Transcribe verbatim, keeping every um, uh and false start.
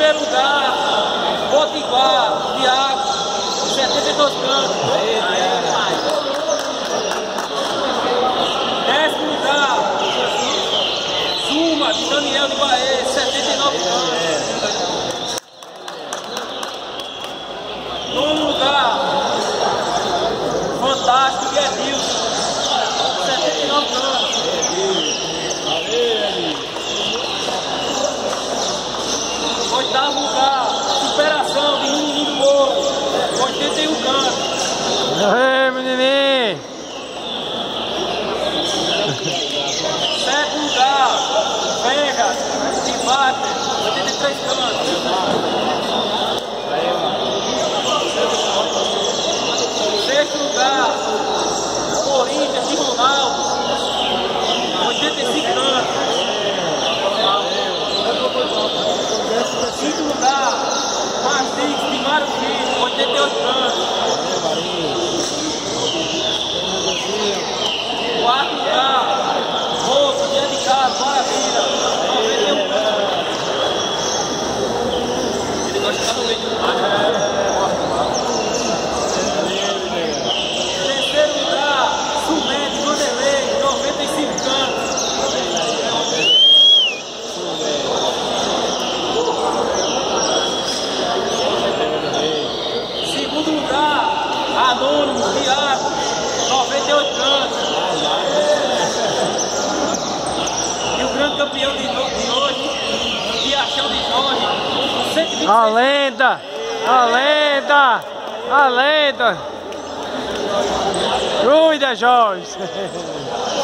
Primeiro lugar, Potiguar, Thiago, setenta e dois cantos. Décimo lugar, Zuma, de Daniel de Bahia, setenta e nove cantos. Nono lugar, Fantástico, de Edilson, setenta e nove cantos. Oitavo lugar, Superação de Menino do Morro, oitenta e um cantos. Aê, menininho! Sétimo lugar, Vegas de Bate, oitenta e três cantos. Sexto lugar, Corinthians de Ronaldo, oitenta e cinco cantos. Quinto lugar, Martins de Mário Filho, oitenta e oito cantos. Quarto lugar, Moço de Edicado, Maravilha, noventa e um cantos. Ele gosta de ficar no meio do terceiro lugar, Sumé de Vanderlei, noventa e cinco cantos. Segundo lugar, Anônimo, Thiago, noventa e oito cantos. E o grande campeão de, de hoje, Riachão de Jorge, cento e vinte e seis. A lenda! A lenda! A lenda! Cuida, Jorge!